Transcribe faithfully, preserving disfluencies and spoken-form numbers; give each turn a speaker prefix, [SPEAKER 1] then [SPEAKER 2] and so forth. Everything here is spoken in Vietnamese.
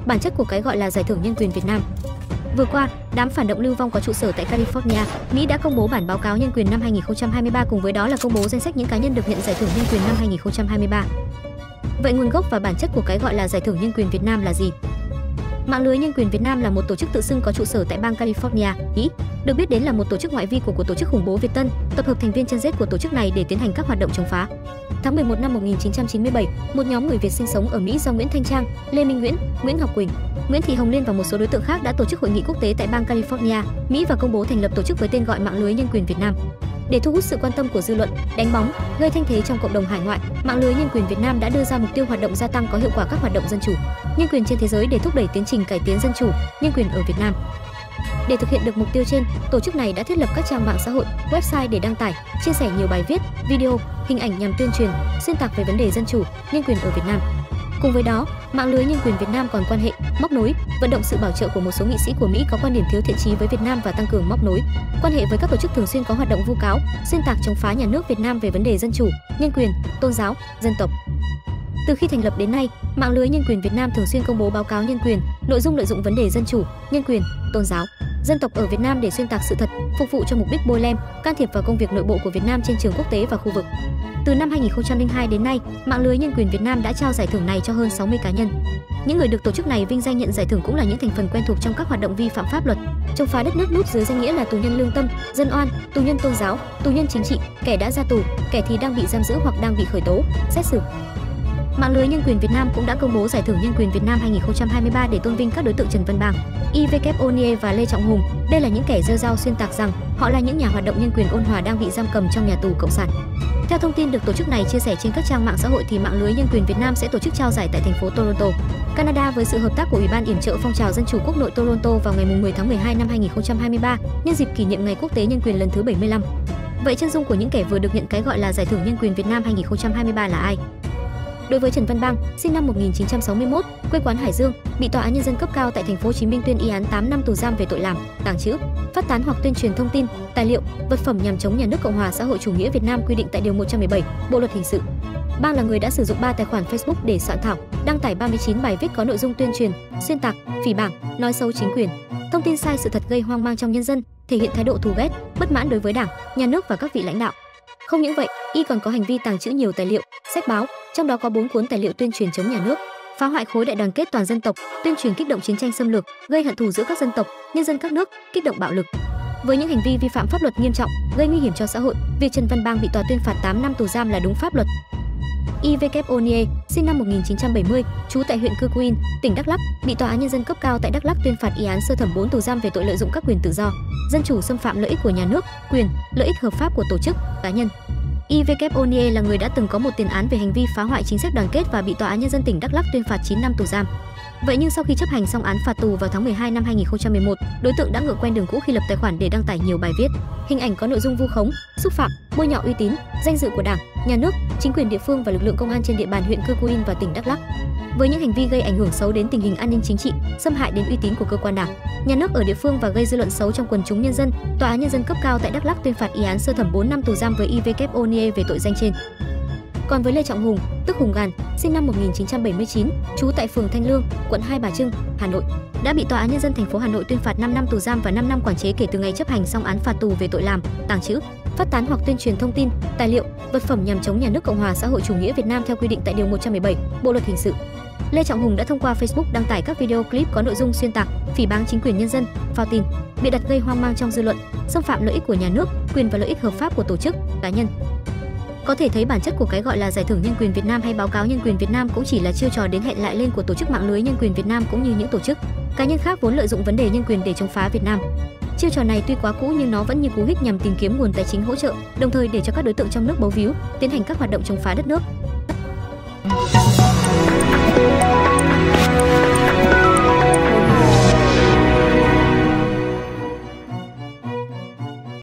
[SPEAKER 1] bản chất của cái gọi là Giải thưởng Nhân quyền Việt Nam. Vừa qua, đám phản động lưu vong có trụ sở tại California, Mỹ đã công bố bản báo cáo nhân quyền năm hai nghìn không trăm hai mươi ba, cùng với đó là công bố danh sách những cá nhân được nhận Giải thưởng Nhân quyền năm hai nghìn không trăm hai mươi ba. Vậy nguồn gốc và bản chất của cái gọi là Giải thưởng Nhân quyền Việt Nam là gì? Mạng lưới Nhân quyền Việt Nam là một tổ chức tự xưng có trụ sở tại bang California, Mỹ. Được biết đến là một tổ chức ngoại vi của, của tổ chức khủng bố Việt Tân, tập hợp thành viên chân rết của tổ chức này để tiến hành các hoạt động chống phá. Tháng mười một năm một nghìn chín trăm chín mươi bảy, một nhóm người Việt sinh sống ở Mỹ do Nguyễn Thanh Trang, Lê Minh Nguyễn, Nguyễn Ngọc Quỳnh, Nguyễn Thị Hồng Liên và một số đối tượng khác đã tổ chức hội nghị quốc tế tại bang California, Mỹ và công bố thành lập tổ chức với tên gọi Mạng lưới Nhân quyền Việt Nam. Để thu hút sự quan tâm của dư luận, đánh bóng, gây thanh thế trong cộng đồng hải ngoại, Mạng lưới Nhân quyền Việt Nam đã đưa ra mục tiêu hoạt động gia tăng có hiệu quả các hoạt động dân chủ, nhân quyền trên thế giới để thúc đẩy tiến trình cải tiến dân chủ, nhân quyền ở Việt Nam. Để thực hiện được mục tiêu trên, tổ chức này đã thiết lập các trang mạng xã hội, website để đăng tải, chia sẻ nhiều bài viết, video, hình ảnh nhằm tuyên truyền, xuyên tạc về vấn đề dân chủ, nhân quyền ở Việt Nam. Cùng với đó, Mạng lưới Nhân quyền Việt Nam còn quan hệ, móc nối, vận động sự bảo trợ của một số nghị sĩ của Mỹ có quan điểm thiếu thiện chí với Việt Nam và tăng cường móc nối, quan hệ với các tổ chức thường xuyên có hoạt động vu cáo, xuyên tạc chống phá nhà nước Việt Nam về vấn đề dân chủ, nhân quyền, tôn giáo, dân tộc. Từ khi thành lập đến nay, Mạng lưới Nhân quyền Việt Nam thường xuyên công bố báo cáo nhân quyền, nội dung lợi dụng vấn đề dân chủ, nhân quyền, tôn giáo, dân tộc ở Việt Nam để xuyên tạc sự thật, phục vụ cho mục đích bôi lem, can thiệp vào công việc nội bộ của Việt Nam trên trường quốc tế và khu vực. Từ năm hai nghìn không trăm lẻ hai đến nay, Mạng lưới Nhân quyền Việt Nam đã trao giải thưởng này cho hơn sáu mươi cá nhân. Những người được tổ chức này vinh danh nhận giải thưởng cũng là những thành phần quen thuộc trong các hoạt động vi phạm pháp luật, chống phá đất nước núp dưới danh nghĩa là tù nhân lương tâm, dân oan, tù nhân tôn giáo, tù nhân chính trị, kẻ đã ra tù, kẻ thì đang bị giam giữ hoặc đang bị khởi tố, xét xử. Mạng lưới Nhân quyền Việt Nam cũng đã công bố Giải thưởng Nhân quyền Việt Nam hai nghìn không trăm hai mươi ba để tôn vinh các đối tượng Trần Văn Bang, i vê ca o Niê và Lê Trọng Hùng. Đây là những kẻ rêu rao xuyên tạc rằng họ là những nhà hoạt động nhân quyền ôn hòa đang bị giam cầm trong nhà tù cộng sản. Theo thông tin được tổ chức này chia sẻ trên các trang mạng xã hội thì Mạng lưới Nhân quyền Việt Nam sẽ tổ chức trao giải tại thành phố Toronto, Canada với sự hợp tác của Ủy ban yểm trợ phong trào dân chủ quốc nội Toronto vào ngày mười tháng mười hai năm hai nghìn không trăm hai mươi ba, nhân dịp kỷ niệm Ngày Quốc tế Nhân quyền lần thứ bảy mươi lăm. Vậy chân dung của những kẻ vừa được nhận cái gọi là Giải thưởng Nhân quyền Việt Nam hai nghìn không trăm hai mươi ba là ai? Đối với Trần Văn Bang, sinh năm một nghìn chín trăm sáu mươi mốt, quê quán Hải Dương, bị Tòa án Nhân dân cấp cao tại thành phố Hồ Chí Minh tuyên y án tám năm tù giam về tội làm, tàng trữ, phát tán hoặc tuyên truyền thông tin, tài liệu, vật phẩm nhằm chống nhà nước Cộng hòa xã hội chủ nghĩa Việt Nam quy định tại điều một trăm mười bảy Bộ luật hình sự. Bang là người đã sử dụng ba tài khoản Facebook để soạn thảo, đăng tải ba mươi chín bài viết có nội dung tuyên truyền, xuyên tạc, phỉ báng, nói xấu chính quyền, thông tin sai sự thật gây hoang mang trong nhân dân, thể hiện thái độ thù ghét, bất mãn đối với Đảng, Nhà nước và các vị lãnh đạo. Không những vậy, y còn có hành vi tàng trữ nhiều tài liệu, sách báo, trong đó có bốn cuốn tài liệu tuyên truyền chống nhà nước, phá hoại khối đại đoàn kết toàn dân tộc, tuyên truyền kích động chiến tranh xâm lược, gây hận thù giữa các dân tộc, nhân dân các nước, kích động bạo lực. Với những hành vi vi phạm pháp luật nghiêm trọng, gây nguy hiểm cho xã hội, việc Trần Văn Bang bị tòa tuyên phạt tám năm tù giam là đúng pháp luật. i vê ca o Niê, sinh năm một nghìn chín trăm bảy mươi, trú tại huyện Cư Quyên, tỉnh Đắk Lắk, bị Tòa án Nhân dân cấp cao tại Đắk Lắk tuyên phạt y án sơ thẩm bốn tù giam về tội lợi dụng các quyền tự do, dân chủ xâm phạm lợi ích của nhà nước, quyền, lợi ích hợp pháp của tổ chức, cá nhân. i vê ca o Niê là người đã từng có một tiền án về hành vi phá hoại chính sách đoàn kết và bị Tòa án Nhân dân tỉnh Đắk Lắk tuyên phạt chín năm tù giam. Vậy nhưng sau khi chấp hành xong án phạt tù vào tháng mười hai năm hai nghìn không trăm mười một, đối tượng đã ngựa quen đường cũ khi lập tài khoản để đăng tải nhiều bài viết, hình ảnh có nội dung vu khống, xúc phạm, bôi nhọ uy tín, danh dự của Đảng, Nhà nước, chính quyền địa phương và lực lượng công an trên địa bàn huyện Cư Quyên và tỉnh Đắk Lắk. Với những hành vi gây ảnh hưởng xấu đến tình hình an ninh chính trị, xâm hại đến uy tín của cơ quan Đảng, Nhà nước ở địa phương và gây dư luận xấu trong quần chúng nhân dân, Tòa án Nhân dân cấp cao tại Đắk Lắk tuyên phạt y án sơ thẩm bốn năm tù giam với i vê ca o Niê về tội danh trên. Còn với Lê Trọng Hùng, tức Hùng Gàn, sinh năm một nghìn chín trăm bảy mươi chín, trú tại phường Thanh Lương, quận Hai Bà Trưng, Hà Nội, đã bị Tòa án Nhân dân thành phố Hà Nội tuyên phạt năm năm tù giam và năm năm quản chế kể từ ngày chấp hành xong án phạt tù về tội làm, tàng trữ, phát tán hoặc tuyên truyền thông tin, tài liệu, vật phẩm nhằm chống nhà nước Cộng hòa xã hội chủ nghĩa Việt Nam theo quy định tại điều một trăm mười bảy Bộ luật hình sự. Lê Trọng Hùng đã thông qua Facebook đăng tải các video clip có nội dung xuyên tạc, phỉ báng chính quyền nhân dân, phao tin, bịa đặt gây hoang mang trong dư luận, xâm phạm lợi ích của nhà nước, quyền và lợi ích hợp pháp của tổ chức, cá nhân. Có thể thấy bản chất của cái gọi là Giải thưởng Nhân quyền Việt Nam hay báo cáo Nhân quyền Việt Nam cũng chỉ là chiêu trò đến hẹn lại lên của tổ chức Mạng lưới Nhân quyền Việt Nam cũng như những tổ chức, cá nhân khác vốn lợi dụng vấn đề nhân quyền để chống phá Việt Nam. Chiêu trò này tuy quá cũ nhưng nó vẫn như cú hích nhằm tìm kiếm nguồn tài chính hỗ trợ, đồng thời để cho các đối tượng trong nước bấu víu, tiến hành các hoạt động chống phá đất nước.